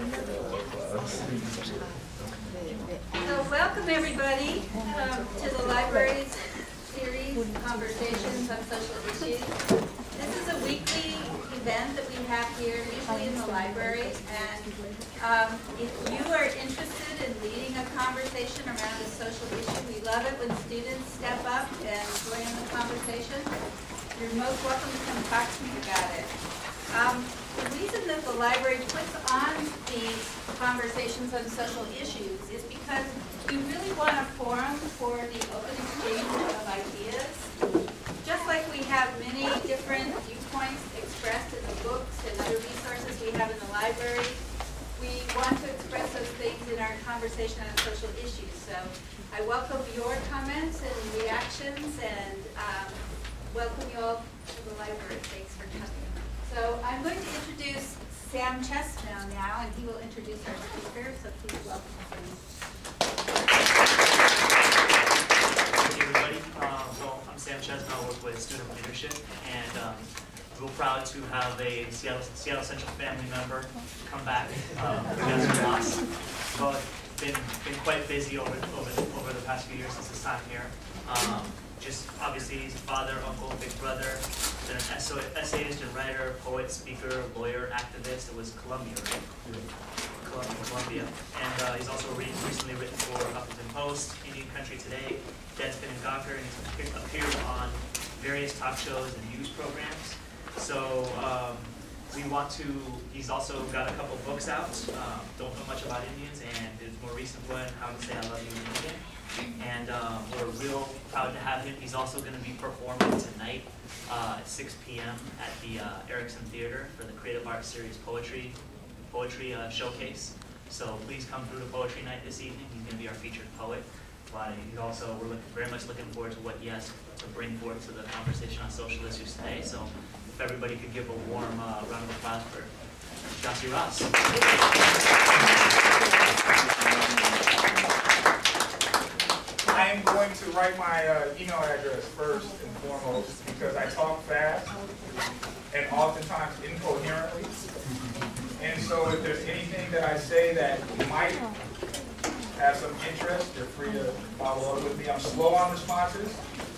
So welcome everybody to the library's series, Conversations on Social Issues. This is a weekly event that we have here, usually in the library, and if you are interested in leading a conversation around a social issue, we love it when students step up and join in the conversation. You're most welcome to come talk to me about it. The reason that the library puts on these conversations on social issues is because we really want a forum for the open exchange of ideas. Just like we have many different viewpoints expressed in the books and other resources we have in the library, we want to express those things in our conversation on social issues. So I welcome your comments and reactions, and welcome you all to the library. Thanks for coming. So I'm going to introduce Sam Chestnut now, and he will introduce our speaker, so please welcome him. Hey everybody, well, I'm Sam Chestnut. I work with student leadership, and real proud to have a Seattle Central family member come back. Gyasi loss. Well, been quite busy over the past few years since his time here. Just obviously he's a father, uncle, big brother, been an essayist and writer, poet, speaker, lawyer, activist. It was Columbia, right? Columbia. And he's also recently written for Huffington Post, Indian Country Today, Deadspin and Gawker, and he's appeared on various talk shows and news programs. So he's also got a couple books out. Don't know much about Indians, and his more recent one, How to Say I Love You in Indian. And we're real proud to have him. He's also going to be performing tonight at 6 p.m. at the Erickson Theater for the Creative Arts Series Poetry Showcase. So please come through to Poetry Night this evening. He's going to be our featured poet. But we're very much looking forward to what he has to bring forth to the conversation on social issues today. So if everybody could give a warm round of applause for Gyasi Ross. I am going to write my email address first and foremost because I talk fast and oftentimes incoherently. And so if there's anything that I say that might have some interest, you're free to follow up with me. I'm slow on responses,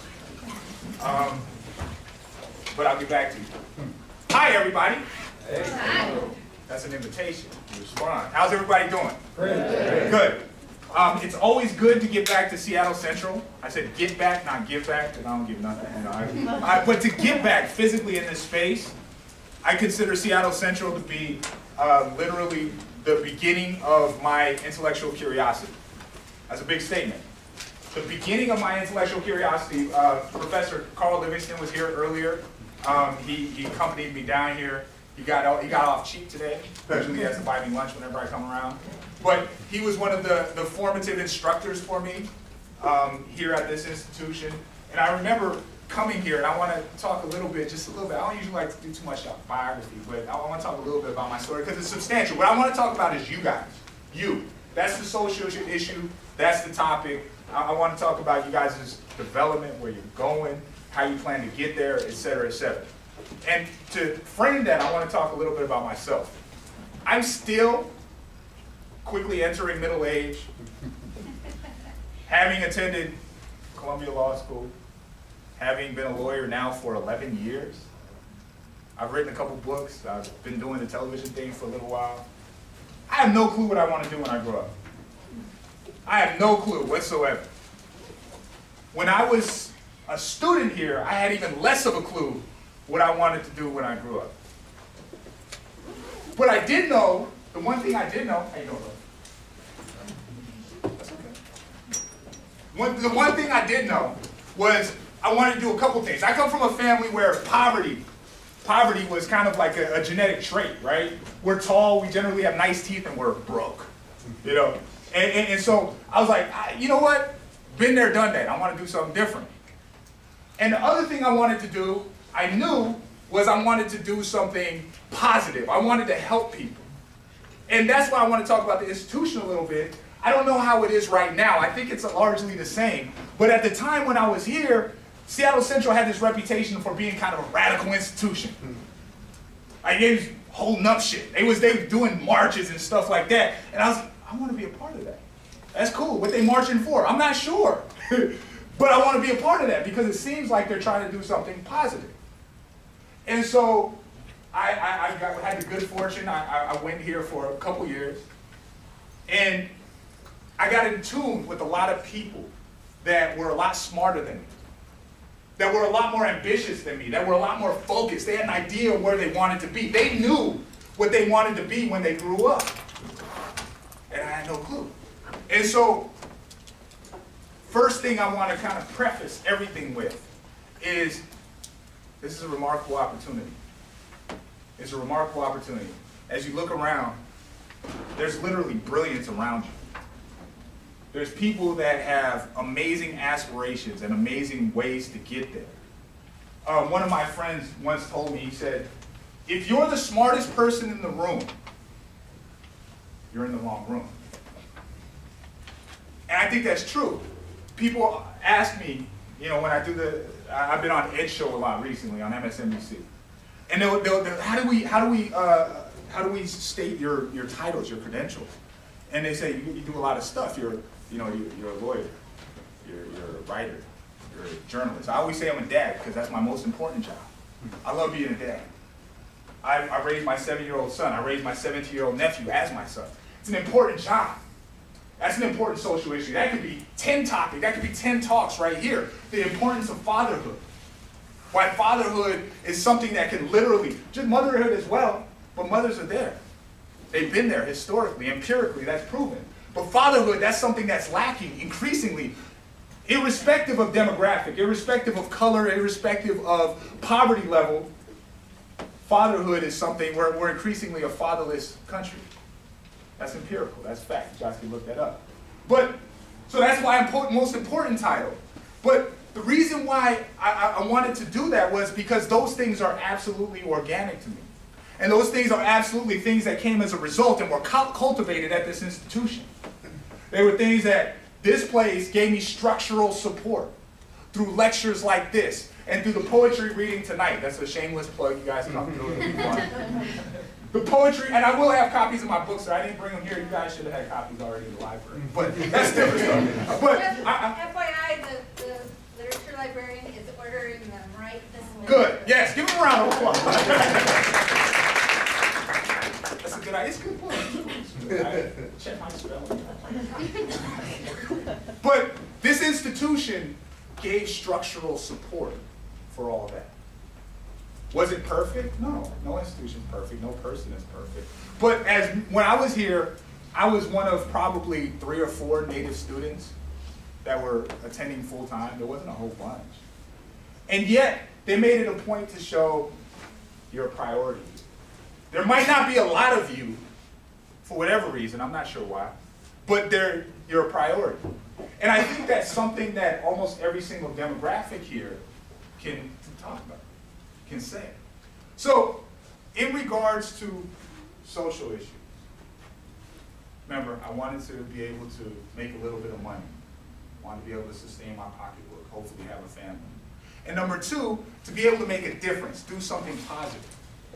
but I'll get back to you. Hi, everybody. Hey. Hi. That's an invitation. You respond. How's everybody doing? Great. Good. It's always good to get back to Seattle Central. I said get back, not give back, because I don't give nothing. You know, but to get back physically in this space, I consider Seattle Central to be literally the beginning of my intellectual curiosity. That's a big statement. The beginning of my intellectual curiosity, Professor Carl Livingston was here earlier. He accompanied me down here. He got off cheap today. Usually he has to buy me lunch whenever I come around. But he was one of the formative instructors for me here at this institution. And I remember coming here, and I want to talk just a little bit. I don't usually like to do too much biography, but I want to talk a little bit about my story because it's substantial. What I want to talk about is you guys. You. That's the social issue. That's the topic. I want to talk about you guys' development, where you're going, how you plan to get there, et cetera, et cetera. And to frame that, I want to talk a little bit about myself. I'm still quickly entering middle age, having attended Columbia Law School, having been a lawyer now for 11 years. I've written a couple books. I've been doing the television thing for a little while. I have no clue what I want to do when I grow up. I have no clue whatsoever. When I was a student here, I had even less of a clue what I wanted to do when I grew up. But I did know, the one thing I did know, how you doing, bro? That's okay. The one thing I did know was I wanted to do a couple things. I come from a family where poverty was kind of like a genetic trait, right? We're tall, we generally have nice teeth, and we're broke, you know? And so I was like, you know what? Been there, done that. I want to do something different. And the other thing I wanted to do, I knew, was I wanted to do something positive. I wanted to help people. And that's why I want to talk about the institution a little bit. I don't know how it is right now. I think it's largely the same. But at the time when I was here, Seattle Central had this reputation for being kind of a radical institution. holding up shit. They was doing marches and stuff like that. And I was like, I want to be a part of that. That's cool. What they marching for? I'm not sure. But I want to be a part of that because it seems like they're trying to do something positive. And so I had the good fortune. I went here for a couple years. And I got in tune with a lot of people that were a lot smarter than me, that were a lot more ambitious than me, that were a lot more focused. They had an idea of where they wanted to be. They knew what they wanted to be when they grew up. And I had no clue. And so, first thing I want to kind of preface everything with is, this is a remarkable opportunity. It's a remarkable opportunity. As you look around, there's literally brilliance around you. There's people that have amazing aspirations and amazing ways to get there. One of my friends once told me, he said, if you're the smartest person in the room, you're in the wrong room. And I think that's true. People ask me, you know, when I do I've been on Ed Show a lot recently on MSNBC. And they'll how do we state your titles, your credentials? And they say, you do a lot of stuff. You're a lawyer, you're a writer, you're a journalist. I always say I'm a dad because that's my most important job. I love being a dad. I raised my 7-year-old son. I raised my 17-year-old nephew as my son. It's an important job. That's an important social issue. That could be 10 topics. That could be 10 talks right here. The importance of fatherhood. Why fatherhood is something that can literally, just motherhood as well, but mothers are there. They've been there historically, empirically, that's proven. But fatherhood, that's something that's lacking increasingly, irrespective of demographic, irrespective of color, irrespective of poverty level. Fatherhood is something where we're increasingly a fatherless country. That's empirical, that's fact. Gyasi looked that up. But, so that's why I'm most important title. But the reason why I wanted to do that was because those things are absolutely organic to me. And those things are absolutely things that came as a result and were cultivated at this institution. They were things that this place gave me structural support through lectures like this and through the poetry reading tonight. That's a shameless plug. You guys come through it if you want. The poetry, and I will have copies of my books, so I didn't bring them here. You guys should have had copies already in the library. But that's different stuff. But FYI, the literature librarian is ordering them right this minute. Good. Yes, give them a round of applause. That's a good idea. It's a good book. I check my spelling. But this institution gave structural support for all that. Was it perfect? No. No institution is perfect. No person is perfect. But when I was here, I was one of probably 3 or 4 native students that were attending full time. There wasn't a whole bunch. And yet, they made it a point to show you're a priority. There might not be a lot of you, for whatever reason, I'm not sure why, but you're a priority. And I think that's something that almost every single demographic here can talk about, can say. So, in regards to social issues, remember, I wanted to be able to make a little bit of money. I wanted to be able to sustain my pocketbook, hopefully have a family. And number 2, to be able to make a difference, do something positive.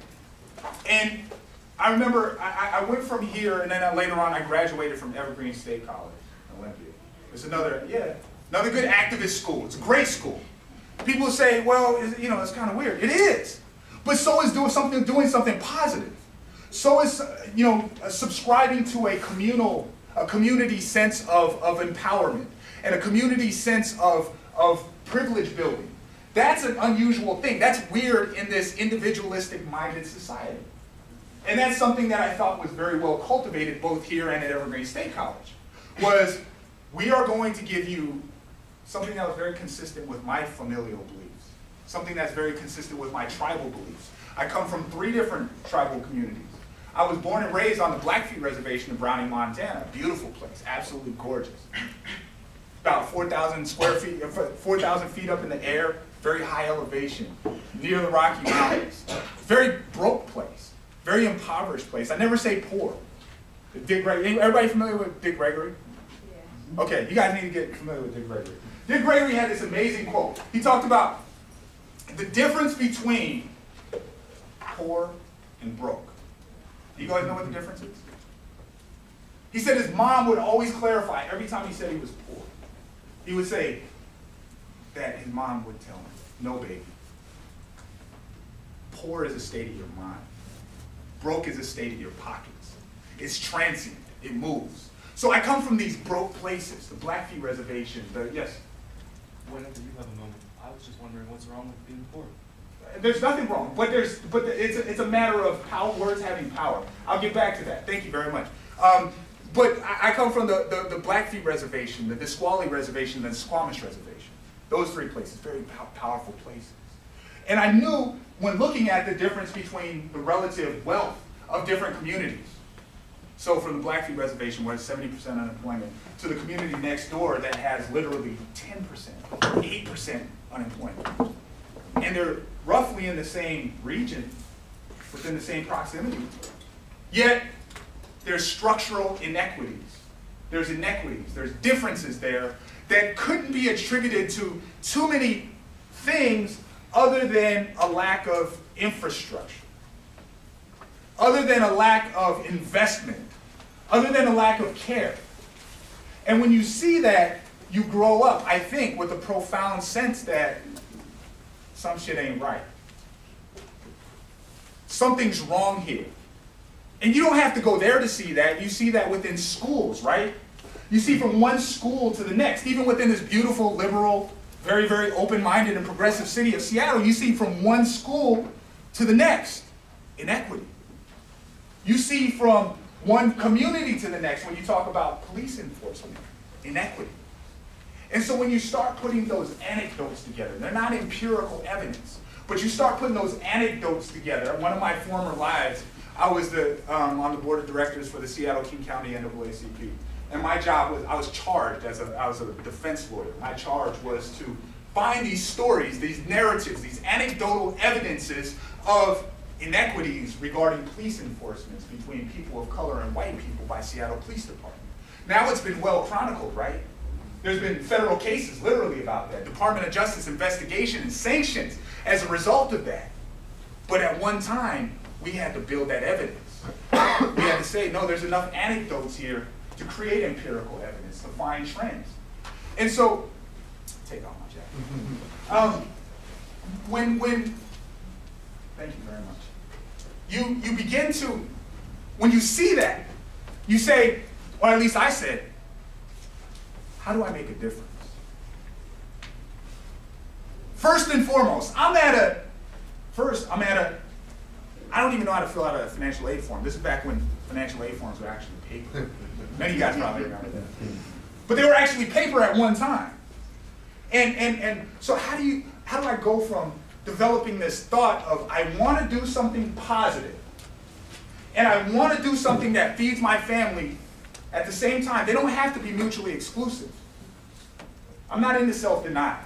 And I remember I went from here, and then later on I graduated from Evergreen State College in Olympia. It's another good activist school. It's a great school. People say, well, it's kind of weird. It is. But so is doing something positive. So is, subscribing to a community sense of empowerment and a community sense of privilege building. That's an unusual thing. That's weird in this individualistic-minded society. And that's something that I thought was very well cultivated both here and at Evergreen State College, was we are going to give you something that was very consistent with my familial beliefs, something that's very consistent with my tribal beliefs. I come from 3 different tribal communities. I was born and raised on the Blackfeet Reservation in Browning, Montana. Beautiful place, absolutely gorgeous. About 4,000 square feet, 4,000 feet up in the air, very high elevation, near the Rocky Mountains. Very broke place, very impoverished place. I never say poor. Everybody familiar with Dick Gregory? Yeah. Okay, you guys need to get familiar with Dick Gregory. Dick Gregory had this amazing quote. He talked about the difference between poor and broke. Do you guys know what the difference is? He said his mom would always clarify every time he said he was poor. He would say that his mom would tell him, no, baby. Poor is a state of your mind. Broke is a state of your pockets. It's transient. It moves. So I come from these broke places, the Blackfeet Reservation, yes? Whenever you have a moment, I was just wondering what's wrong with being poor. There's nothing wrong, but it's a matter of words having power. I'll get back to that. Thank you very much. But I come from the Blackfeet Reservation, the Nisqually Reservation, and the Suquamish Reservation. Those three places, very powerful places. And I knew when looking at the difference between the relative wealth of different communities. So from the Blackfeet Reservation, where it's 70% unemployment, to the community next door that has literally 10% or 8% unemployment. And they're roughly in the same region, within the same proximity. Yet, there's structural inequities. There's inequities, there's differences there that couldn't be attributed to too many things other than a lack of infrastructure, other than a lack of investment, other than a lack of care. And when you see that, you grow up, I think, with a profound sense that some shit ain't right. Something's wrong here. And you don't have to go there to see that. You see that within schools, right? You see from one school to the next, even within this beautiful, liberal, very, very open-minded and progressive city of Seattle, you see from one school to the next, inequity. You see from one community to the next when you talk about police enforcement, inequity. And so when you start putting those anecdotes together, they're not empirical evidence, but you start putting those anecdotes together. One of my former lives, I was on the board of directors for the Seattle-King County NAACP. And my job was, I was charged I was a defense lawyer. My charge was to find these stories, these narratives, these anecdotal evidences of inequities regarding police enforcement between people of color and white people by Seattle Police Department. Now it's been well chronicled, right? There's been federal cases literally about that. Department of Justice investigation and sanctions as a result of that. But at one time, we had to build that evidence. We had to say, no, there's enough anecdotes here to create empirical evidence, to find trends. And so, take off my jacket. Thank you very much. You begin to, when you see that, you say, or at least I said, how do I make a difference? First and foremost, I don't even know how to fill out a financial aid form. This is back when financial aid forms were actually paper. Many of you guys probably remember that. But they were actually paper at one time. And so how do I go from developing this thought of I want to do something positive and I want to do something that feeds my family at the same time? They don't have to be mutually exclusive. I'm not into self-denial.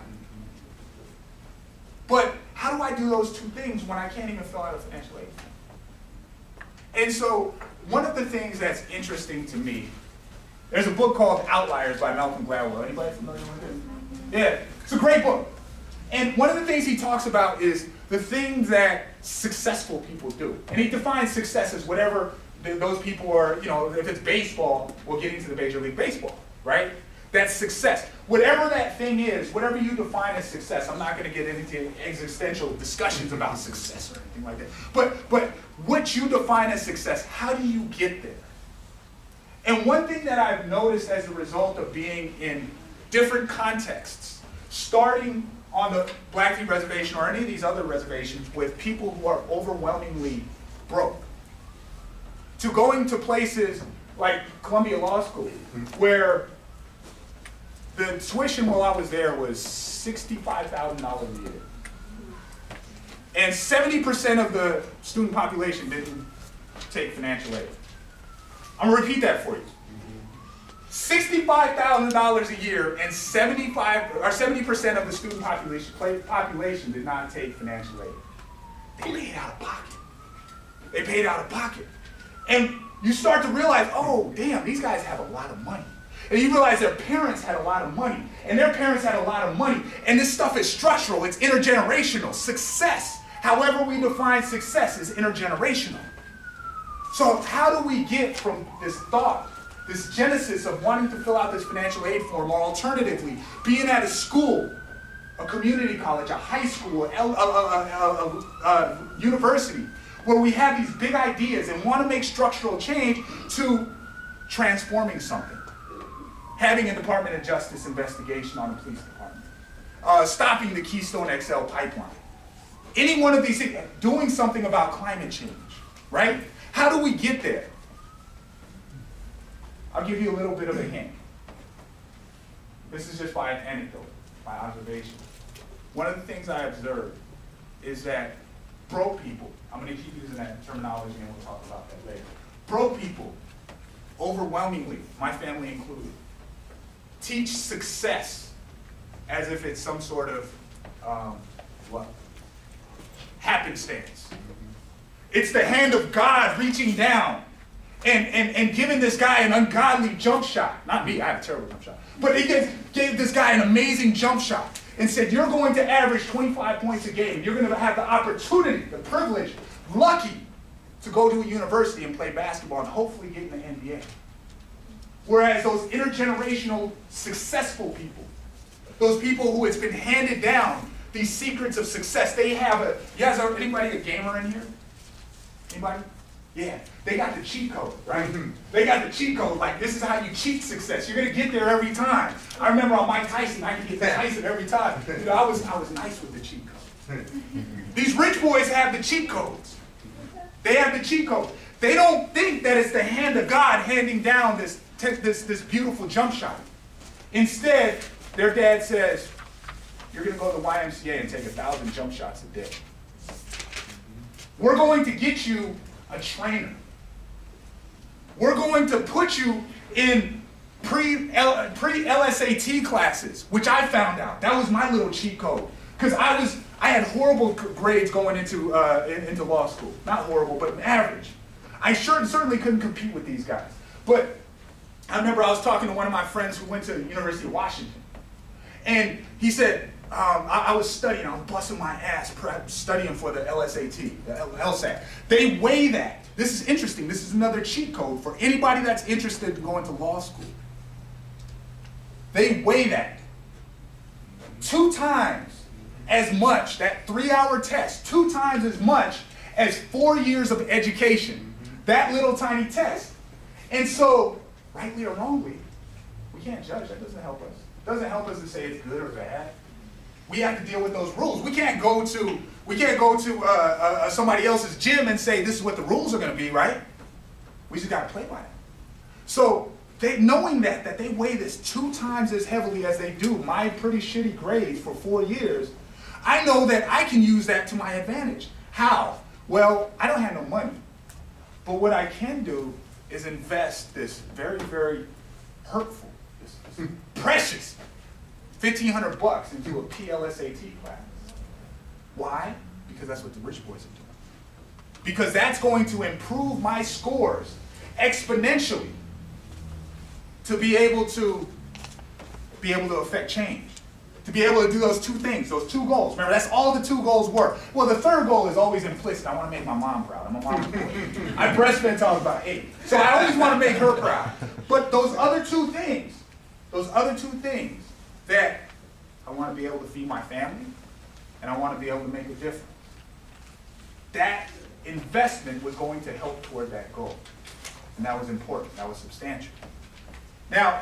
But how do I do those two things when I can't even fill out a financial aid form? And so one of the things that's interesting to me, there's a book called Outliers by Malcolm Gladwell. Anybody familiar with it? Yeah, it's a great book. And one of the things he talks about is the things that successful people do. And he defines success as whatever those people are, if it's baseball, we'll get into the Major League Baseball, right? That's success. Whatever that thing is, whatever you define as success, I'm not going to get into existential discussions about success or anything like that. But what you define as success, how do you get there? And one thing that I've noticed as a result of being in different contexts, starting on the Blackfeet Reservation or any of these other reservations with people who are overwhelmingly broke, to going to places like Columbia Law School, where the tuition while I was there was $65,000 a year. And 70% of the student population didn't take financial aid. I'm gonna repeat that for you. $65,000 a year and 70% of the student population did not take financial aid. They paid out of pocket. They paid out of pocket. And you start to realize, oh, damn, these guys have a lot of money. And you realize their parents had a lot of money, and their parents had a lot of money. And this stuff is structural, it's intergenerational. Success, however we define success, is intergenerational. So how do we get from this thought, this genesis of wanting to fill out this financial aid form, or alternatively, being at a school, a community college, a high school, a university, where we have these big ideas and want to make structural change, to transforming something. Having a Department of Justice investigation on the police department. Stopping the Keystone XL pipeline. Any one of these things, doing something about climate change, right? How do we get there? I'll give you a little bit of a hint. This is just by an anecdote, by observation. One of the things I observed is that broke people, I'm going to keep using that terminology and we'll talk about that later. Broke people, overwhelmingly, my family included, teach success as if it's some sort of, happenstance. It's the hand of God reaching down and giving this guy an ungodly jump shot. Not me, I have a terrible jump shot. But he gave this guy an amazing jump shot and said, you're going to average 25 points a game. You're going to have the opportunity, the privilege, lucky to go to a university and play basketball and hopefully get in the NBA. Whereas those intergenerational successful people, those people who it's been handed down, these secrets of success, they have a, you guys, anybody a gamer in here? Anybody? Yeah, they got the cheat code, right? They got the cheat code, like this is how you cheat success. You're gonna get there every time. I remember on Mike Tyson, I could get to Tyson every time. You know, I was nice with the cheat code. These rich boys have the cheat codes. They have the cheat code. They don't think that it's the hand of God handing down this beautiful jump shot. Instead, their dad says, you're going to go to the YMCA and take 1,000 jump shots a day. We're going to get you a trainer. We're going to put you in pre-LSAT classes, which I found out. That was my little cheat code. Because I had horrible grades going into law school. Not horrible, but average. I certainly couldn't compete with these guys. But I remember I was talking to one of my friends who went to the University of Washington. And he said, I was studying, I was busting my ass studying for the LSAT, the LSAT. They weigh that. This is interesting. This is another cheat code for anybody that's interested in going to law school. They weigh that 2 times as much, that 3-hour test, 2 times as much as 4 years of education. That little tiny test. And so, rightly or wrongly, we can't judge. That doesn't help us. It doesn't help us to say it's good or bad. We have to deal with those rules. We can't go to somebody else's gym and say this is what the rules are going to be, right? We just got to play by it. So knowing that they weigh this 2 times as heavily as they do my pretty shitty grades for 4 years, I know that I can use that to my advantage. How? Well, I don't have no money. But what I can do is invest this very, very hurtful, this precious $1,500 into a PLSAT class. Why? Because that's what the rich boys are doing. Because that's going to improve my scores exponentially to be able to affect change. To be able to do those 2 things, those 2 goals. Remember, that's all the 2 goals were. Well, the 3rd goal is always implicit. I want to make my mom proud. I'm a mom boy. I breastfed until I was about 8. So I always want to make her proud. But those other 2 things, that I want to be able to feed my family, and I want to be able to make a difference. That investment was going to help toward that goal. And that was important. That was substantial. Now,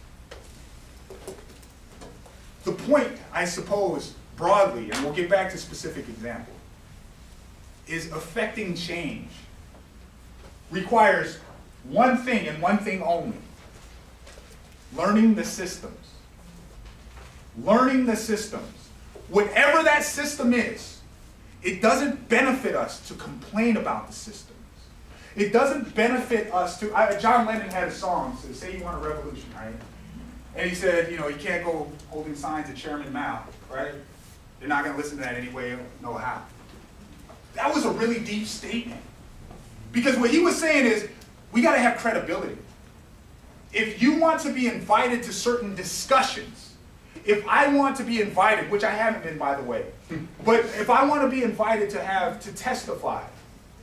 the point, I suppose, broadly, and we'll get back to specific examples, is affecting change requires one thing and one thing only: learning the systems. Learning the systems. Whatever that system is, it doesn't benefit us to complain about the systems. It doesn't benefit us to, John Lennon had a song, so say you want a revolution, right? And he said, you know, you can't go holding signs at Chairman Mao, right? They're not going to listen to that anyway, no how. That was a really deep statement. Because what he was saying is, we got to have credibility. If you want to be invited to certain discussions, if I want to be invited, which I haven't been, by the way, but if I want to be invited to testify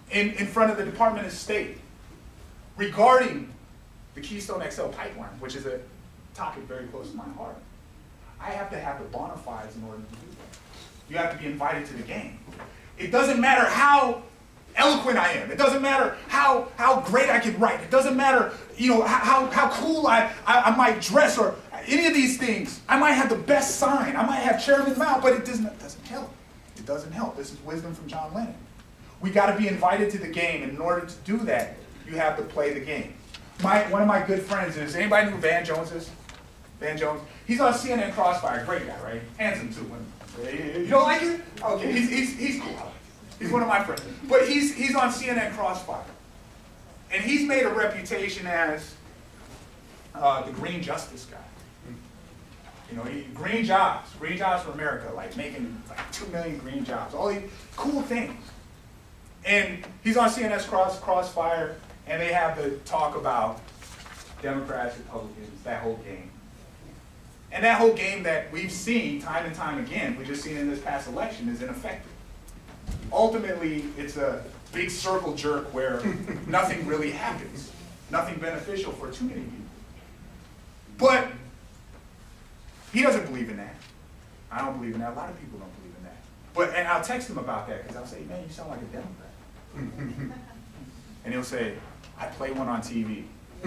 in front of the Department of State regarding the Keystone XL pipeline, which is a topic very close to my heart. I have to have the bona fides in order to do that. You have to be invited to the game. It doesn't matter how eloquent I am. It doesn't matter how great I can write. It doesn't matter, you know, how cool I might dress or any of these things. I might have the best sign. I might have Chairman Mao, but it doesn't help. It doesn't help. This is wisdom from John Lennon. We got to be invited to the game, and in order to do that, you have to play the game. One of my good friends is, anybody know who Van Jones is? Van Jones? He's on CNN Crossfire, great guy, right? Handsome too. You don't like him? Okay, he's cool. He's one of my friends. But he's on CNN Crossfire. And he's made a reputation as the green justice guy. You know, green jobs for America, like making like 2 million green jobs, all these cool things. And he's on CNN Crossfire, and they have the talk about Democrats, Republicans, that whole game. And that whole game that we've seen time and time again, we just seen in this past election, is ineffective. Ultimately, it's a big circle jerk where nothing really happens, nothing beneficial for too many people. But he doesn't believe in that. I don't believe in that. A lot of people don't believe in that. And I'll text him about that because I'll say, man, you sound like a Democrat. And he'll say, I play one on TV.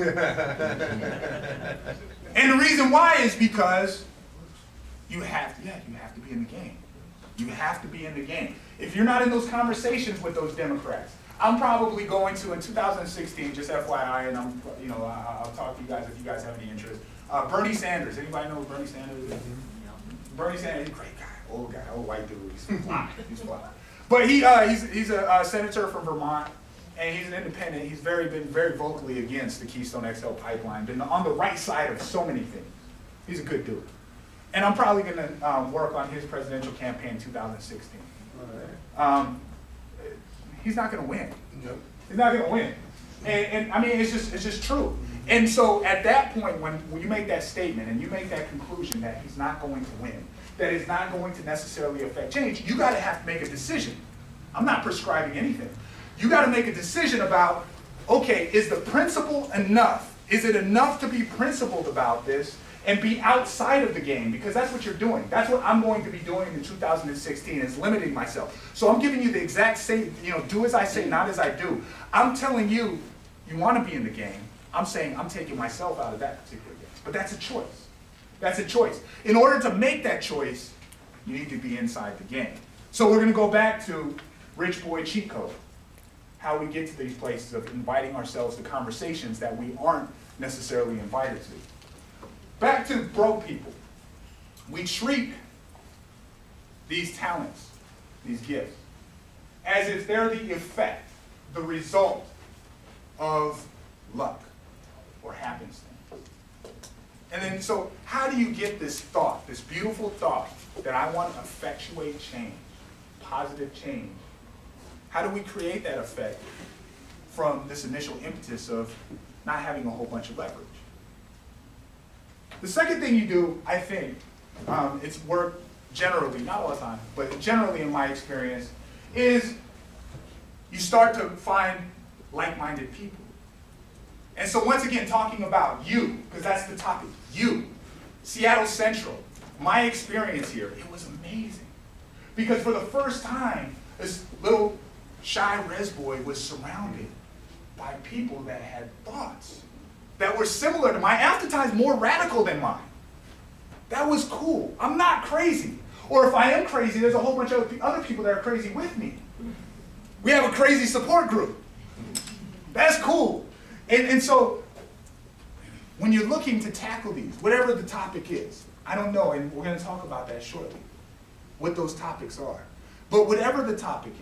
And the reason why is because you have to be in the game. You have to be in the game. If you're not in those conversations with those Democrats, I'm probably going to, in 2016, just FYI, and I'll talk to you guys if you guys have any interest. Bernie Sanders. Anybody know who Bernie Sanders is? Bernie Sanders, he's a great guy, old white dude. He's fly. He's fly. But he's a senator from Vermont, and he's an independent. He's been very vocally against the Keystone XL pipeline. Been on the right side of so many things. He's a good dude. And I'm probably going to work on his presidential campaign in 2016. He's not going to win. Nope. He's not going to win. And I mean, it's just true. And so at that point, when you make that statement and you make that conclusion that he's not going to win, that it's not going to necessarily affect change, you got to have to make a decision. I'm not prescribing anything. You got to make a decision about, okay, is the principle enough? Is it enough to be principled about this and be outside of the game? Because that's what you're doing. That's what I'm going to be doing in 2016, is limiting myself. So I'm giving you the exact same, do as I say, not as I do. I'm telling you, you want to be in the game. I'm saying I'm taking myself out of that particular game. But that's a choice. That's a choice. In order to make that choice, you need to be inside the game. So we're going to go back to Rich Boy Cheat Code. How we get to these places of inviting ourselves to conversations that we aren't necessarily invited to. Back to broke people. We treat these talents, these gifts, as if they're the effect, the result of luck or happenstance. And then, so how do you get this thought, this beautiful thought that I want to effectuate change, positive change? How do we create that effect from this initial impetus of not having a whole bunch of leverage? The second thing you do, I think, it's worked generally, not all the time, but generally in my experience, is you start to find like-minded people. And so once again, talking about you, because that's the topic, you, Seattle Central, my experience here, it was amazing. Because for the first time, this little shy res boy was surrounded by people that had thoughts that were similar to mine, oftentimes more radical than mine. That was cool. I'm not crazy. Or if I am crazy, there's a whole bunch of other people that are crazy with me. We have a crazy support group. That's cool. And so when you're looking to tackle these, whatever the topic is, I don't know, and we're going to talk about that shortly, what those topics are. But whatever the topic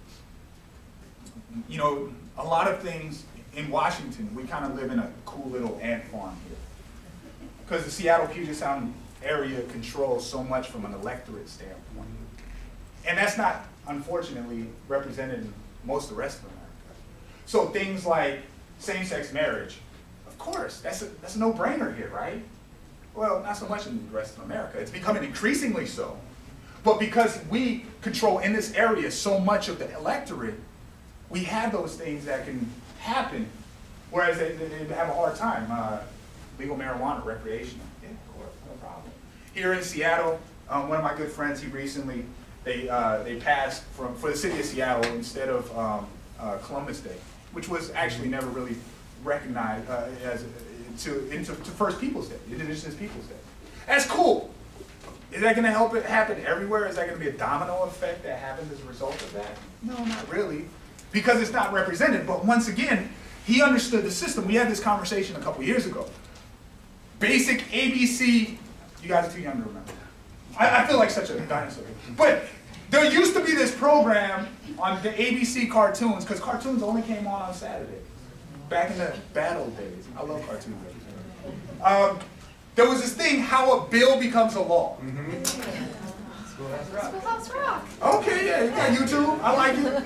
is, a lot of things in Washington, we kind of live in a cool little ant farm here. Because the Seattle Puget Sound area controls so much from an electorate standpoint. And that's not, unfortunately, represented in most of the rest of America. So things like same-sex marriage, of course, that's a no-brainer here, right? Well, not so much in the rest of America. It's becoming increasingly so. But because we control in this area so much of the electorate, we have those things that can happen, whereas they have a hard time. Legal marijuana, recreational, yeah, of course, no problem. Here in Seattle, one of my good friends, he recently, they passed for the city of Seattle instead of Columbus Day, which was actually never really recognized to First Peoples Day, Indigenous Peoples Day. That's cool. Is that going to help it happen everywhere? Is that going to be a domino effect that happens as a result of that? No, not really, because it's not represented. But once again, he understood the system. We had this conversation a couple years ago. Basic ABC, you guys are too young to remember that. I feel like such a dinosaur. But there used to be this program on the ABC cartoons, because cartoons only came on Saturday, back in the bad old days. I love cartoons. There was this thing, how a bill becomes a law. Schoolhouse Rock. Okay, yeah, you got YouTube. I like it.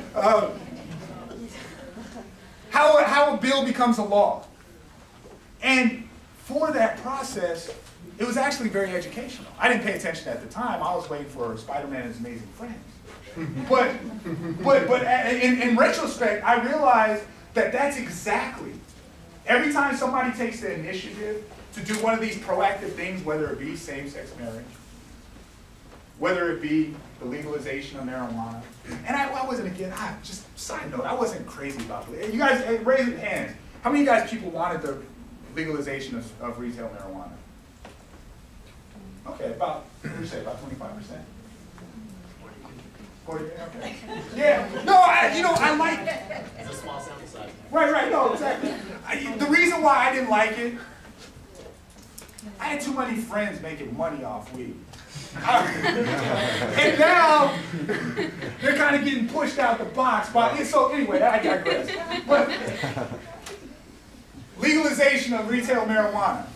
How a bill becomes a law. And for that process, it was actually very educational. I didn't pay attention at the time. I was waiting for Spider-Man and His Amazing Friends. But in retrospect, I realized that that's exactly, every time somebody takes the initiative to do one of these proactive things, whether it be same-sex marriage, whether it be the legalization of marijuana, and I wasn't again, just side note, I wasn't crazy about it. You guys, raise your hands. How many of you guys people wanted the legalization of retail marijuana? Okay, about, what do you say, about 25%? 40, okay. Yeah, no, I like it. It's a small sample size. Right, no, exactly. The reason why I didn't like it, I had too many friends making money off weed. And now, they're kind of getting pushed out the box. So anyway, I digress. But legalization of retail marijuana,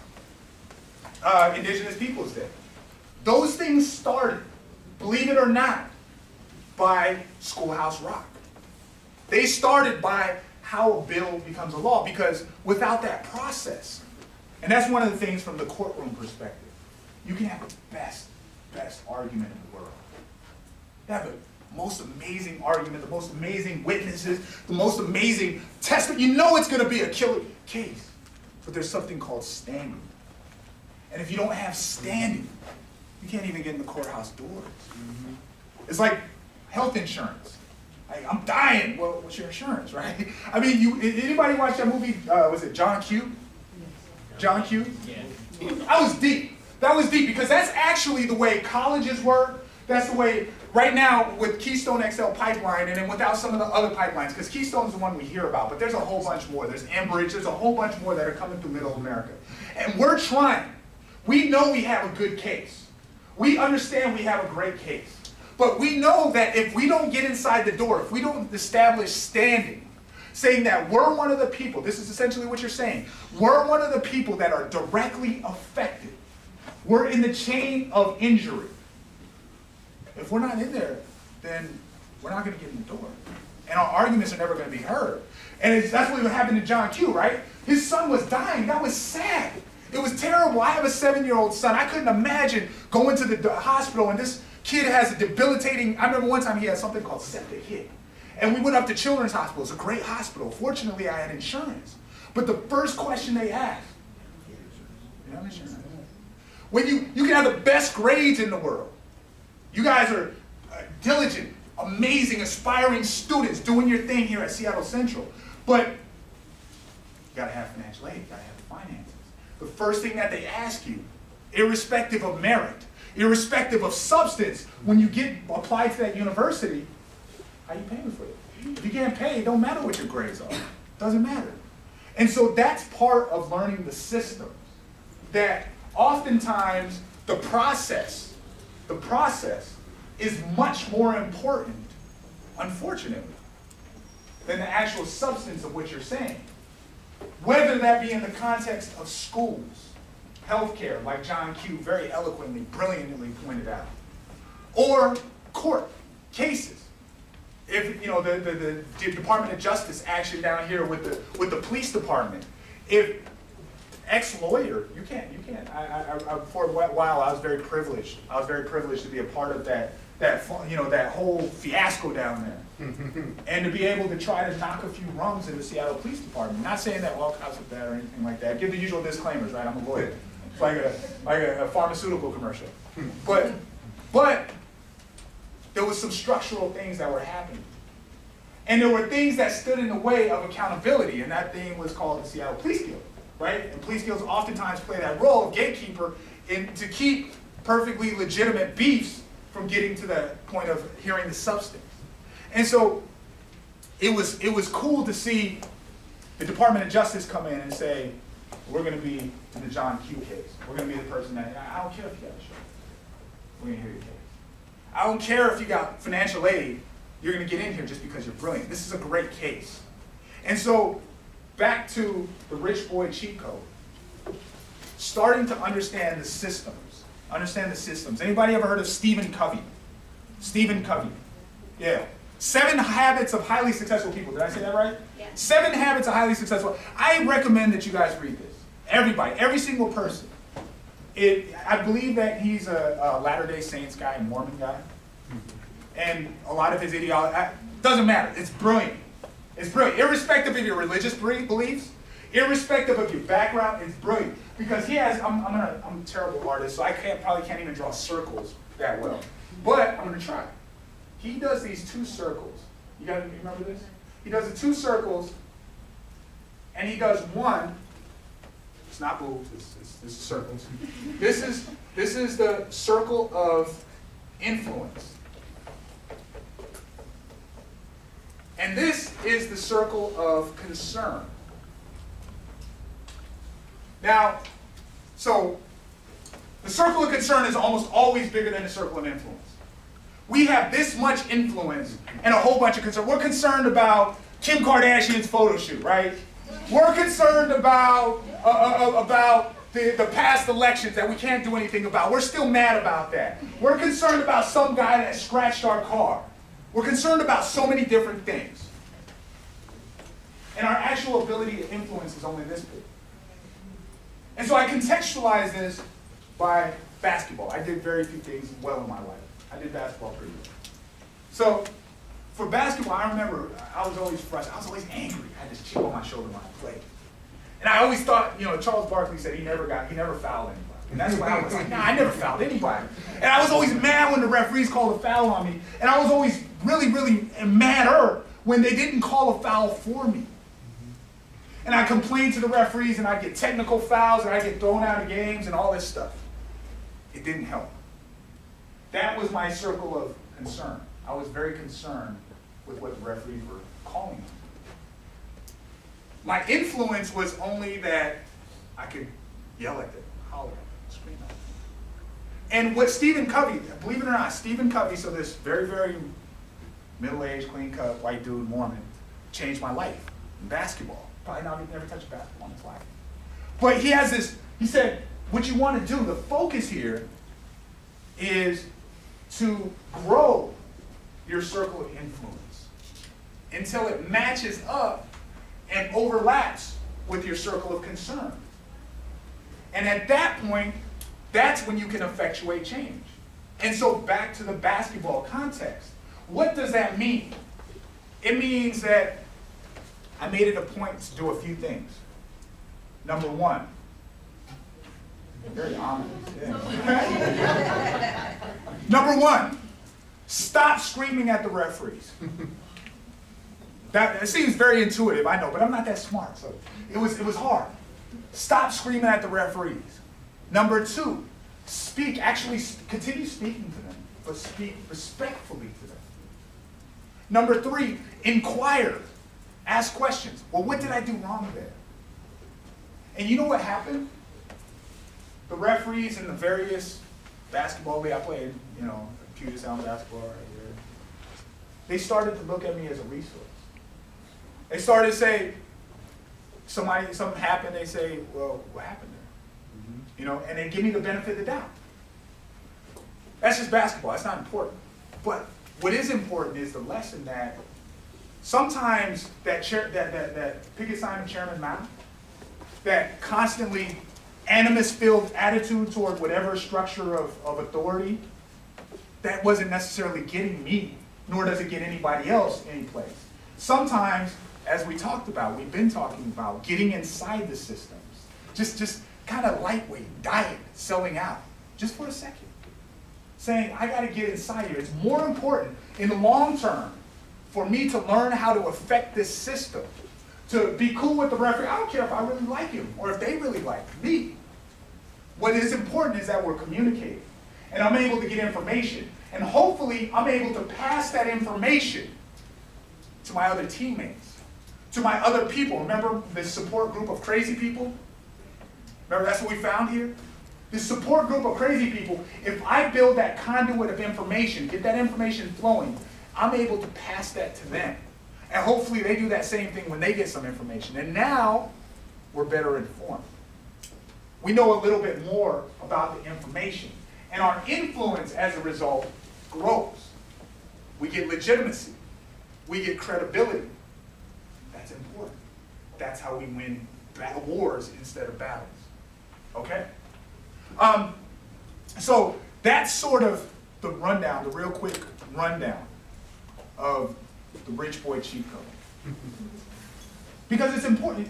Indigenous Peoples Day. Those things started, believe it or not, by Schoolhouse Rock. They started by how a bill becomes a law, because without that process, and that's one of the things from the courtroom perspective, you can have the best argument in the world. You have the most amazing argument, the most amazing witnesses, the most amazing testimony. You know it's going to be a killer case. But there's something called standing. And if you don't have standing, you can't even get in the courthouse doors. Mm-hmm. It's like health insurance. I'm dying. Well, what's your insurance, right? I mean, anybody watch that movie? Was it John Q? John Q? Yeah. That was deep. That was deep, because that's actually the way colleges work. That's the way, right now, with Keystone XL pipeline, and then without some of the other pipelines, because Keystone's the one we hear about, but there's a whole bunch more. There's Enbridge, there's a whole bunch more that are coming through Middle America. And we're trying. We know we have a good case. We understand we have a great case. But we know that if we don't get inside the door, if we don't establish standing, saying that we're one of the people, this is essentially what you're saying, we're one of the people that are directly affected. We're in the chain of injury. If we're not in there, then we're not going to get in the door. And our arguments are never going to be heard. And that's what happened to John Q, right? His son was dying. That was sad. It was terrible. I have a 7-year-old son. I couldn't imagine going to the hospital and this kid has a debilitating, I remember one time he had something called septic hit. And we went up to Children's Hospital. It's a great hospital. Fortunately, I had insurance. But the first question they asked, you have insurance? When you can have the best grades in the world. You guys are diligent, amazing, aspiring students doing your thing here at Seattle Central. But you gotta have financial aid, you gotta have the finances. The first thing that they ask you, irrespective of merit, irrespective of substance, when you get applied to that university, how you paying for it? If you can't pay, it don't matter what your grades are. Doesn't matter. And so that's part of learning the system. That oftentimes the process is much more important, unfortunately, than the actual substance of what you're saying. Whether that be in the context of schools, healthcare, like John Q very eloquently, brilliantly pointed out, or court cases. If the Department of Justice action down here with the police department, if ex-lawyer, you can't. For a while, I was very privileged. I was very privileged to be a part of that whole fiasco down there. And to be able to try to knock a few rungs in the Seattle Police Department. Not saying that all cops are bad or anything like that. Give the usual disclaimers, right? I'm a lawyer. It's like a pharmaceutical commercial. But there was some structural things that were happening. And there were things that stood in the way of accountability, and that thing was called the Seattle Police Guild, right? And police guilds oftentimes play that role of gatekeeper to keep perfectly legitimate beefs from getting to the point of hearing the substance. And so it was cool to see the Department of Justice come in and say, we're going to be in the John Q case. We're going to be the person that, I don't care if you got a show. We're going to hear your case. I don't care if you got financial aid. You're going to get in here just because you're brilliant. This is a great case. And so back to the rich boy cheat code. Starting to understand the systems. Understand the systems. Anybody ever heard of Stephen Covey? Stephen Covey. Yeah. 7 Habits of Highly Successful People. Did I say that right? Yeah. 7 Habits of Highly Successful. I recommend that you guys read this. Everybody, every single person. I believe that he's a Latter-day Saints guy, a Mormon guy. And a lot of his ideology, doesn't matter. It's brilliant. It's brilliant. Irrespective of your religious beliefs, irrespective of your background, it's brilliant. Because he has, I'm a terrible artist, so I probably can't even draw circles that well. But I'm going to try. He does these 2 circles. You remember this? He does the 2 circles, and he does one. It's not boobs. This is circles. This is the circle of influence. And this is the circle of concern. Now, so the circle of concern is almost always bigger than the circle of influence. We have this much influence and a whole bunch of concern. We're concerned about Kim Kardashian's photo shoot, right? We're concerned about the past elections that we can't do anything about. We're still mad about that. We're concerned about some guy that scratched our car. We're concerned about so many different things. And our actual ability to influence is only this big. And so I contextualize this by basketball. I did very few things well in my life. I did basketball pretty well. So for basketball, I remember I was always frustrated. I was always angry. I had this chip on my shoulder when I played. And I always thought, Charles Barkley said he never fouled anybody. And that's why I was like, nah, I never fouled anybody. And I was always mad when the referees called a foul on me. And I was always really, really madder when they didn't call a foul for me. And I complained to the referees, and I'd get technical fouls, and I'd get thrown out of games, and all this stuff. It didn't help. That was my circle of concern. I was very concerned with what the referees were calling me. My influence was only that I could yell at them, holler at them, scream at them. And what Stephen Covey, believe it or not, Stephen Covey, so this very, very middle-aged, clean-cut, white dude, Mormon, changed my life in basketball. Probably never touched a basketball in his life. But he has this, he said, what you want to do, the focus here is to grow your circle of influence until it matches up and overlaps with your circle of concern. And at that point, that's when you can effectuate change. And so back to the basketball context. What does that mean? It means that I made it a point to do a few things. Number 1, very ominous. Yeah. Number 1, stop screaming at the referees. That seems very intuitive, I know, but I'm not that smart, so it was hard. Stop screaming at the referees. Number 2, actually continue speaking to them, but speak respectfully to them. Number 3, inquire. Ask questions. Well, what did I do wrong there? And you know what happened? The referees in the various basketball leagues I played, Puget Sound basketball right here, they started to look at me as a resource. They started to say, something happened, they say, well, what happened there? And they give me the benefit of the doubt. That's just basketball. That's not important. But what is important is the lesson that sometimes that picket sign of Chairman Mao, that constantly animus-filled attitude toward whatever structure of authority, that wasn't necessarily getting me nor does it get anybody else any place. Sometimes, as we talked about, we've been talking about getting inside the systems. Just kind of lightweight, diet, selling out, just for a second. Saying, I got to get inside here. It's more important in the long term for me to learn how to affect this system, to be cool with the referee. I don't care if I really like him or if they really like me. What is important is that we're communicating, and I'm able to get information, and hopefully I'm able to pass that information to my other teammates, to my other people. Remember this support group of crazy people? Remember that's what we found here? This support group of crazy people, if I build that conduit of information, get that information flowing, I'm able to pass that to them. And hopefully they do that same thing when they get some information. And now we're better informed. We know a little bit more about the information. And our influence as a result grows. We get legitimacy. We get credibility. That's important. That's how we win wars instead of battles. Okay? So that's sort of the rundown, the real quick rundown of the Rich Boy Cheat Code. Because it's important.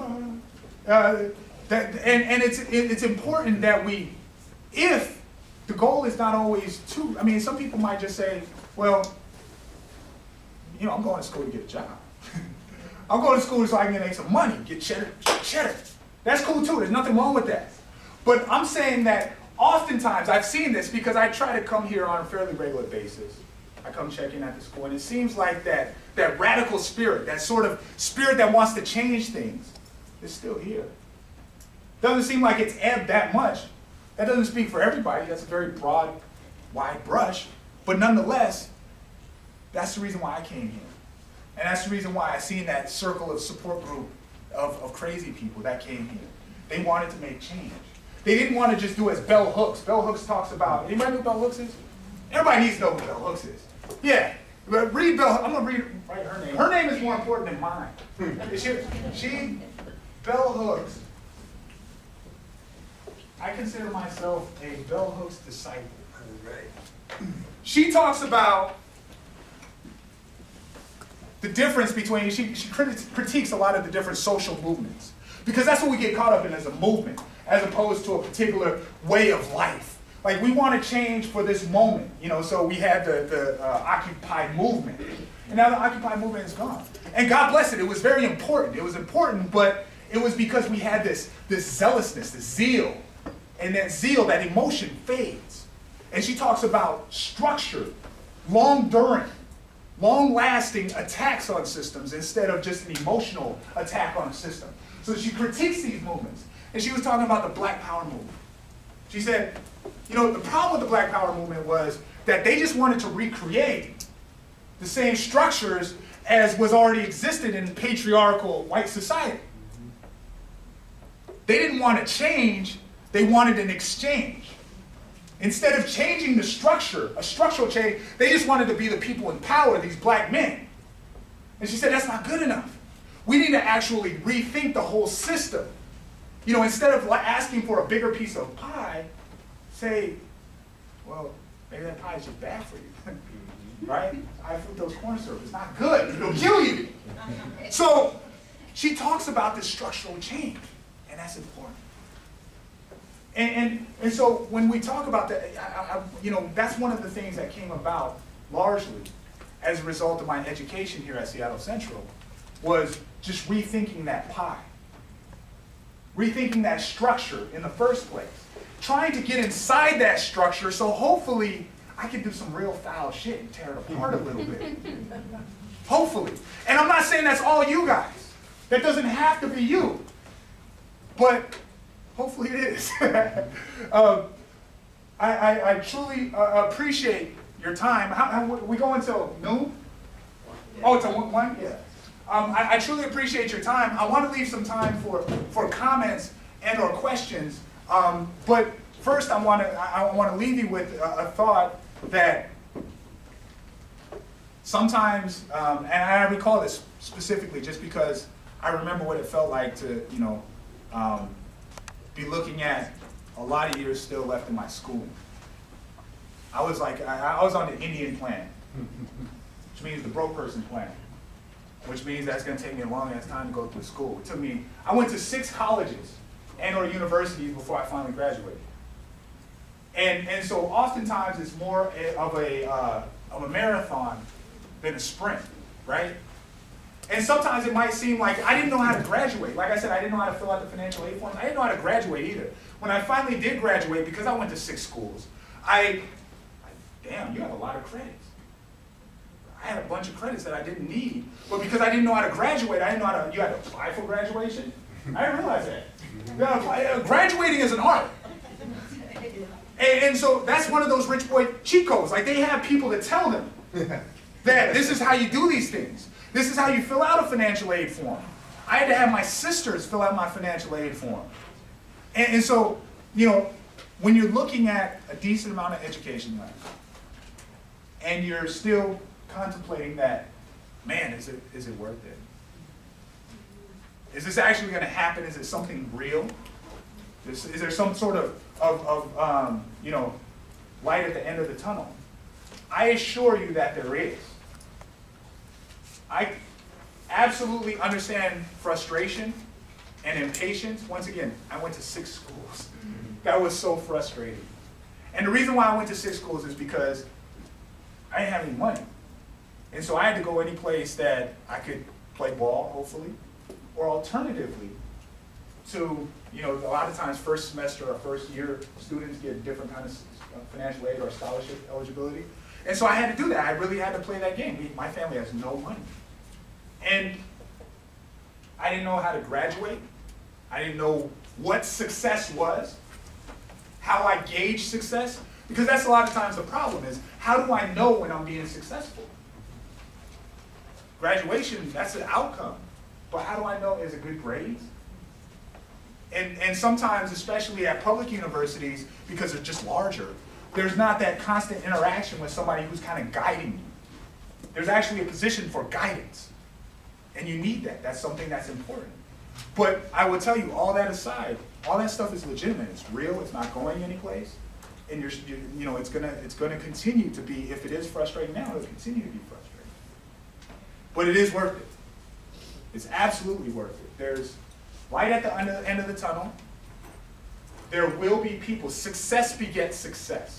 It's important that we, if the goal is not always to, I mean, some people might just say, well, you know, I'm going to school to get a job. I'm going to school so I can make some money, get cheddar. That's cool too, there's nothing wrong with that. But I'm saying that oftentimes, I've seen this because I try to come here on a fairly regular basis. I come check in at the school, and it seems like that radical spirit, that sort of spirit that wants to change things, is still here. Doesn't seem like it's ebbed that much. That doesn't speak for everybody. That's a very broad, wide brush. But nonetheless, that's the reason why I came here. And that's the reason why I seen that circle of support group of crazy people that came here. They wanted to make change. They didn't want to just do as Bell Hooks. Bell Hooks talks about, anybody know who Bell Hooks is? Everybody needs to know who Bell Hooks is. Yeah, but read Bell, I'm going to write her name. Her name is more important than mine. Bell Hooks, I consider myself a Bell Hooks disciple. She talks about the difference between, she critiques a lot of the different social movements. Because that's what we get caught up in as a movement, as opposed to a particular way of life. Like, we want to change for this moment, you know, so we had the Occupy movement. And now the Occupy movement is gone. And God bless it, it was very important. It was important, but it was because we had this zealousness, this zeal. And that zeal, that emotion fades. And she talks about structured, long-during, long-lasting attacks on systems instead of just an emotional attack on a system. So she critiques these movements. And she was talking about the Black Power movement. She said, you know, the problem with the Black Power movement was that they just wanted to recreate the same structures as was already existed in patriarchal white society. They didn't want to change, they wanted an exchange. Instead of changing the structure, a structural change, they just wanted to be the people in power, these black men. And she said, that's not good enough. We need to actually rethink the whole system. You know, instead of asking for a bigger piece of pie, say, well, maybe that pie is just bad for you, right? I food those corn syrup, it's not good, it'll kill you. So she talks about this structural change, and that's important. And so when we talk about that, you know, that's one of the things that came about largely as a result of my education here at Seattle Central, was just rethinking that pie. Rethinking that structure in the first place. Trying to get inside that structure so hopefully I can do some real foul shit and tear it apart a little bit. Hopefully. And I'm not saying that's all you guys. That doesn't have to be you. But hopefully it is. I truly appreciate your time. We go until noon? Oh, it's a 1? Yeah. I truly appreciate your time. I want to leave some time for comments and or questions. But first I want to leave you with a thought that sometimes, and I recall this specifically just because I remember what it felt like to, you know, be looking at a lot of years still left in my school. I was like, I was on the Indian plan. which means the broke person's plan, which means that's going to take me a long ass time to go through school. It took me, I went to 6 colleges and or universities before I finally graduated. And so oftentimes it's more of a marathon than a sprint, right? And sometimes it might seem like I didn't know how to graduate. Like I said, I didn't know how to fill out the financial aid forms. I didn't know how to graduate either. When I finally did graduate, because I went to 6 schools, damn, you have a lot of credits. I had a bunch of credits that I didn't need, but because I didn't know how to graduate, I didn't know how to, you had to apply for graduation? I didn't realize that. You gotta apply, graduating is an art. And so that's one of those rich boy cheat codes. Like they have people that tell them that this is how you do these things. This is how you fill out a financial aid form. I had to have my sisters fill out my financial aid form. And so, you know, when you're looking at a decent amount of education left, and you're still contemplating that, man, is it worth it? Is this actually going to happen? Is it something real? Is there some sort of you know, light at the end of the tunnel? I assure you that there is. I absolutely understand frustration and impatience. Once again, I went to 6 schools. That was so frustrating. And the reason why I went to 6 schools is because I didn't have any money. And so I had to go any place that I could play ball, hopefully, or alternatively to, you know, a lot of times first semester or first year students get different kind of financial aid or scholarship eligibility. And so I had to do that. I really had to play that game. My family has no money. And I didn't know how to graduate. I didn't know what success was, how I gauge success, because that's a lot of times the problem is, how do I know when I'm being successful? Graduation, that's an outcome. But how do I know is it good grades? And sometimes, especially at public universities, because they're just larger, there's not that constant interaction with somebody who's kind of guiding you. There's actually a position for guidance. And you need that. That's something that's important. But I will tell you, all that aside, all that stuff is legitimate. It's real. It's not going anyplace. And you know, it's gonna continue to be, if it is frustrating now, it'll continue to be frustrating. But it is worth it. It's absolutely worth it. There's light at the end of the tunnel. There will be people. Success begets success.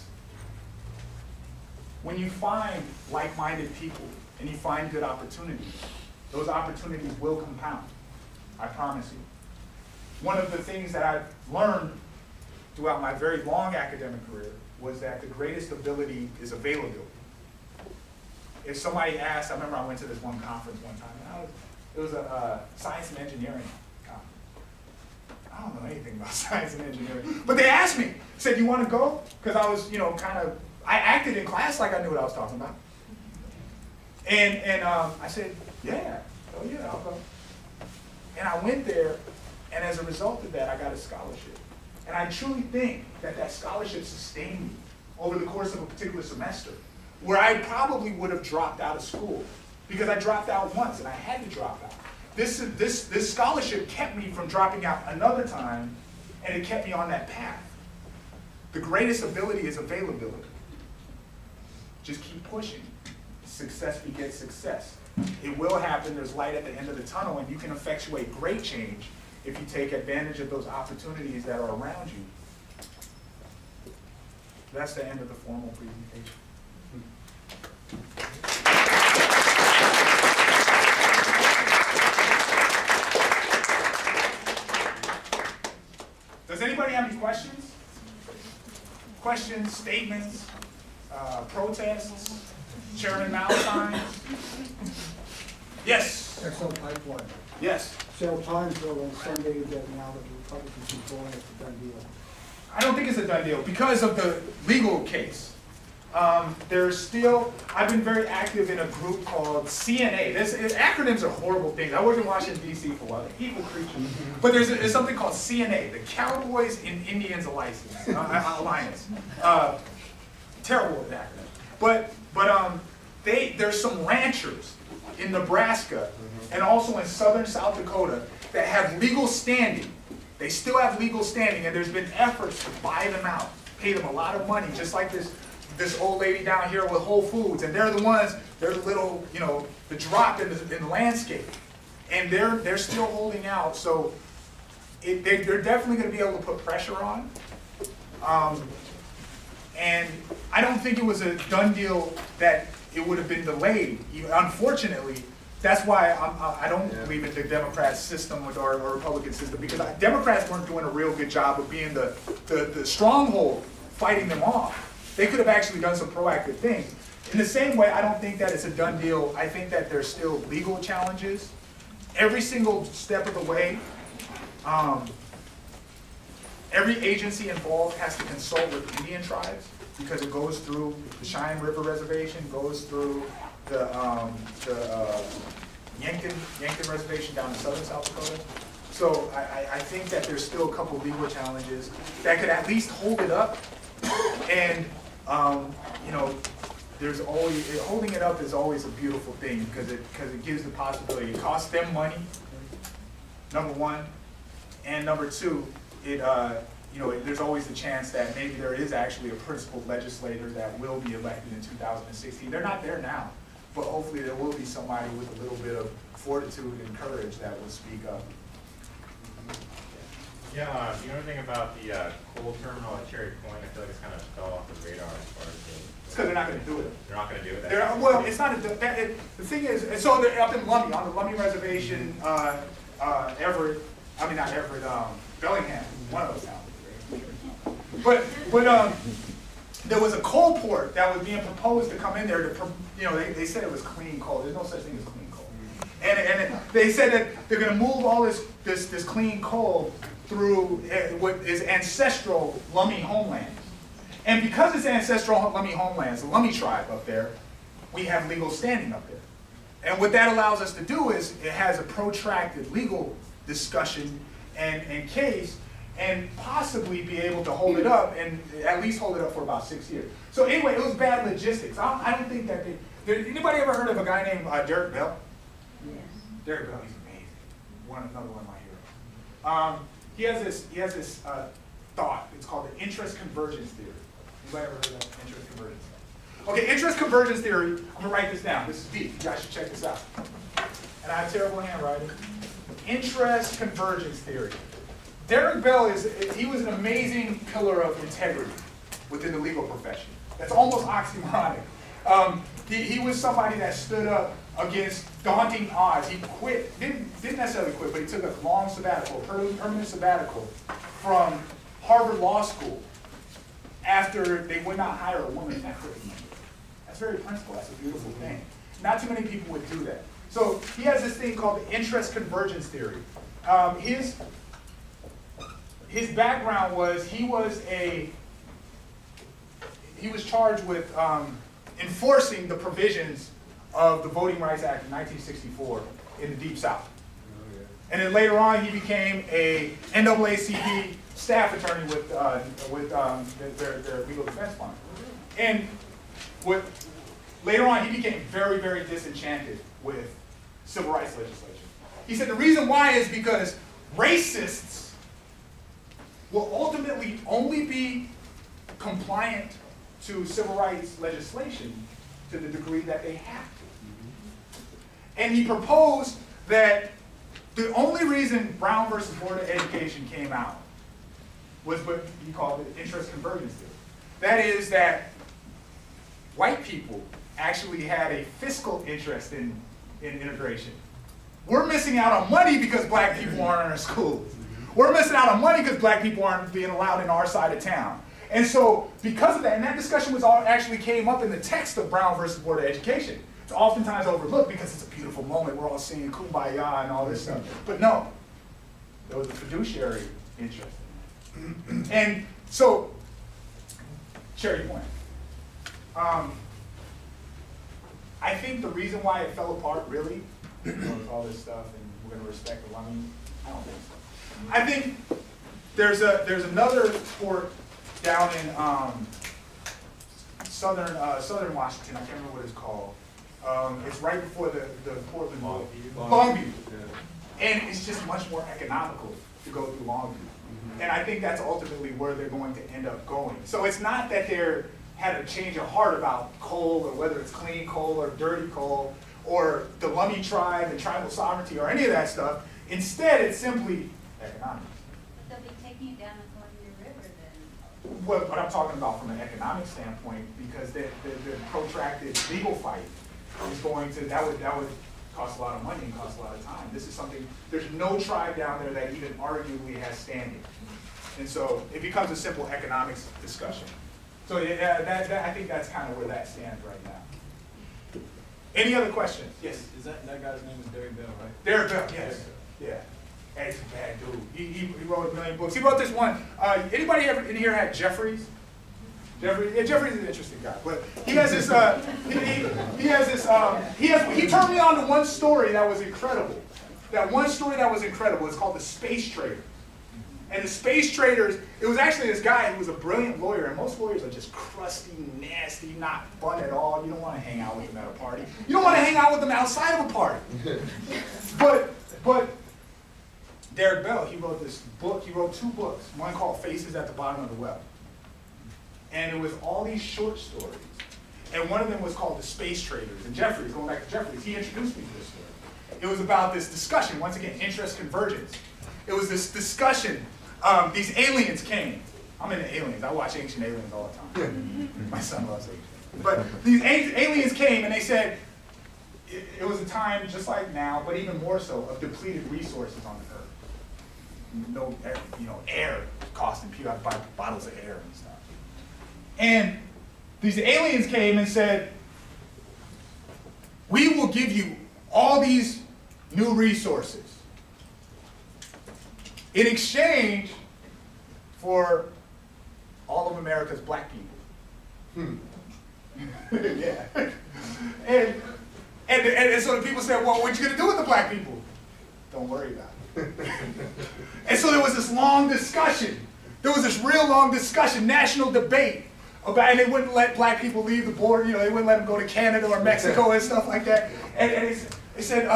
When you find like-minded people and you find good opportunities, those opportunities will compound. I promise you. One of the things that I've learned throughout my very long academic career was that the greatest ability is availability. If somebody asked, I remember I went to this one conference one time, and it was a science and engineering conference. I don't know anything about science and engineering, but they asked me, said, you want to go? Because I was, you know, I acted in class like I knew what I was talking about. And I said, yeah, oh yeah, I'll go. And I went there, and as a result of that, I got a scholarship. And I truly think that that scholarship sustained me over the course of a particular semester, where I probably would have dropped out of school, because I dropped out once, and I had to drop out. This scholarship kept me from dropping out another time, and it kept me on that path. The greatest ability is availability. Just keep pushing. Success begets success. It will happen. There's light at the end of the tunnel, and you can effectuate great change if you take advantage of those opportunities that are around you. That's the end of the formal presentation. Does anybody have any questions? Questions, statements, protests? Chairman Malstein? Yes. XL Pipeline. Yes. Several times though on Sunday that now that the Republicans are going, it's a done deal. I don't think it's a done deal because of the legal case. There's still, I've been very active in a group called CNA. Acronyms are horrible things. I worked in Washington, D.C. for a while, evil creatures. But there's something called CNA, the Cowboys and Indians Alliance. Terrible acronym. But there's some ranchers in Nebraska and also in southern South Dakota that have legal standing. They still have legal standing, and there's been efforts to buy them out, pay them a lot of money, just like this this old lady down here with Whole Foods, and they're the little, you know, the drop in the landscape. And they're still holding out, so they're definitely going to be able to put pressure on. And I don't think it was a done deal that it would have been delayed. Unfortunately, that's why I don't believe in the Democrat system or Republican system, because Democrats weren't doing a real good job of being the stronghold, fighting them off. They could have actually done some proactive things. In the same way, I don't think that it's a done deal. I think that there's still legal challenges. Every single step of the way, every agency involved has to consult with Indian tribes, because it goes through the Cheyenne River Reservation, goes through the Yankton Reservation down in southern South Dakota. So I think that there's still a couple legal challenges that could at least hold it up. And you know, there's always, holding it up is always a beautiful thing, because it gives the possibility. It costs them money, number one, and number two, it you know, there's always a chance that maybe there is actually a principled legislator that will be elected in 2016. They're not there now, but hopefully there will be somebody with a little bit of fortitude and courage that will speak up. Yeah, do you know anything about the coal terminal at Cherry Point? I feel like it's kind of fell off the radar as far as It's because they're not going to do it. They're not going to do it? Well, it's not, the thing is, so they're up in Lummi, on the Lummi Reservation, Everett, I mean not Everett, Bellingham, one of those towns. But there was a coal port that was being proposed to come in there to, you know, they said it was clean coal. There's no such thing as clean coal. And they said that they're going to move all this clean coal through what is ancestral Lummi homeland. And because it's ancestral Lummi homelands, the Lummi tribe up there, we have legal standing up there. And what that allows us to do is it has a protracted legal discussion and case, and possibly be able to hold it up, and at least hold it up for about 6 years. So anyway, it was bad logistics. I don't think that anybody ever heard of a guy named Derek Bell? Yes. Derek Bell, he's amazing. Another one of my heroes. He has this thought. It's called the interest convergence theory. Anybody ever heard of interest convergence? Okay, interest convergence theory. I'm gonna write this down. This is deep. You guys should check this out. And I have terrible handwriting. Interest convergence theory. Derek Bell he was an amazing pillar of integrity within the legal profession. That's almost oxymoronic. He was somebody that stood up against daunting odds. He quit, didn't necessarily quit, but he took a long sabbatical, permanent sabbatical from Harvard Law School after they would not hire a woman faculty member. That's very principled. That's a beautiful thing. Not too many people would do that. So he has this thing called the interest convergence theory. His background was he was charged with enforcing the provisions of the Voting Rights Act of 1964 in the Deep South. And then later on, he became a NAACP staff attorney with their legal defense fund. And later on, he became very, very disenchanted with civil rights legislation. He said the reason why is because racists will ultimately only be compliant to civil rights legislation to the degree that they have to. And he proposed that the only reason Brown versus Board of Education came out was what he called the interest convergence theory. That is that white people actually had a fiscal interest in integration. We're missing out on money because black people aren't in our schools. We're missing out on money because black people aren't being allowed in our side of town. And so because of that, and that discussion actually came up in the text of Brown versus Board of Education. It's oftentimes overlooked because it's a beautiful moment. We're all singing Kumbaya and all this stuff. But no, there was a fiduciary interest. And so, Cherry Point. I think the reason why it fell apart, really, with all this stuff, and we're going to respect the Lummi, I don't think so. I think there's another port down in southern Washington. I can't remember what it's called. It's right before the Portland Longview. And it's just much more economical to go through Longview. And I think that's ultimately where they're going to end up going. So it's not that they're had a change of heart about coal, or whether it's clean coal or dirty coal, or the Lummi tribe and tribal sovereignty, or any of that stuff. Instead, it's simply economics. But they'll be taking you down the Columbia River then. What I'm talking about from an economic standpoint, because the protracted legal fight is going to, that would cost a lot of money and cost a lot of time. This is something, there's no tribe down there that even arguably has standing. And so it becomes a simple economics discussion. So yeah, I think that's kind of where that stands right now. Any other questions? Yes? Is that guy's name is Derek Bell, right? Derek Bell, yes. Yeah. Hey, he's a bad dude. He wrote 1 million books. He wrote this one. Anybody ever in here had Jeffries? Jeffries is an interesting guy, but he has this. He turned me on to one story that was incredible. That one story that was incredible is called The Space Trader. And the Space Traders, it was actually this guy who was a brilliant lawyer, and most lawyers are just crusty, nasty, not fun at all. You don't want to hang out with them at a party. You don't want to hang out with them outside of a party. But Derek Bell, he wrote this book. He wrote 2 books. One called Faces at the Bottom of the Well. And it was all these short stories. And one of them was called The Space Traders. And Jeffries, going back to Jeffries, he introduced me to this story. It was about this discussion, once again, interest convergence. It was this discussion. These aliens came. I'm into aliens. I watch Ancient Aliens all the time. My son loves aliens. But these aliens came and they said, it was a time just like now, but even more so, of depleted resources on the earth. No, air costing people have to buy bottles of air and stuff. And these aliens came and said, we will give you all these new resources in exchange for all of America's black people. Yeah. And so the people said, well, what are you going to do with the black people? Don't worry about it. And so there was this long discussion. There was this real long discussion, national debate about, and they wouldn't let black people leave the border. They wouldn't let them go to Canada or Mexico and stuff like that. And they said,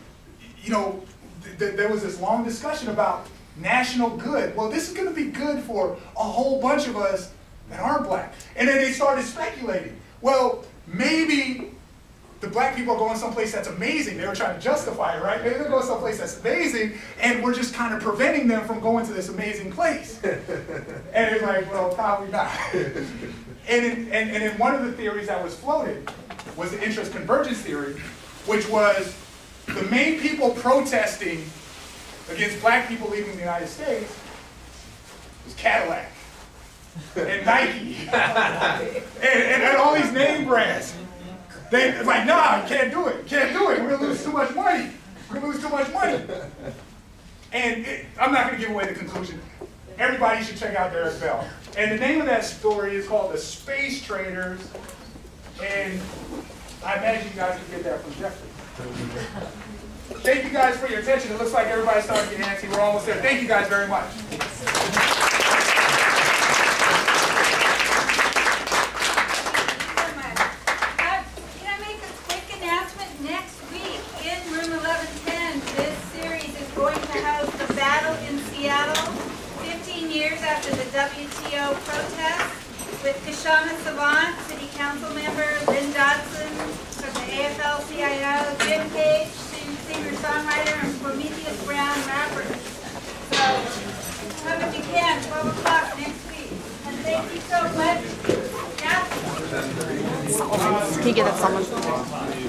there was this long discussion about national good. Well, this is going to be good for a whole bunch of us that aren't black. And then they started speculating. Well, maybe the black people are going someplace that's amazing. They were trying to justify it, right? Maybe they're going someplace that's amazing, and we're just kind of preventing them from going to this amazing place. And it's like, well, probably not. And then one of the theories that was floated was the interest convergence theory, which was the main people protesting against black people leaving the United States was Cadillac and Nike and all these name brands. They're like, nah, you can't do it. You can't do it. We're going to lose too much money. We're going to lose too much money. And I'm not going to give away the conclusion. Everybody should check out Derek Bell. And the name of that story is called The Space Traders. And I imagine you guys can get that from Jeffrey. Thank you guys for your attention. It looks like everybody's starting to get antsy. We're almost there. Thank you guys very much. After the WTO protest, with Kashana Savant, City Council member, Lynn Dodson from the AFL-CIO, Jim Page, singer-songwriter, and Prometheus Brown, rapper. So come if you can, 12 o'clock next week. And thank you so much. Yeah. Can you get that someone?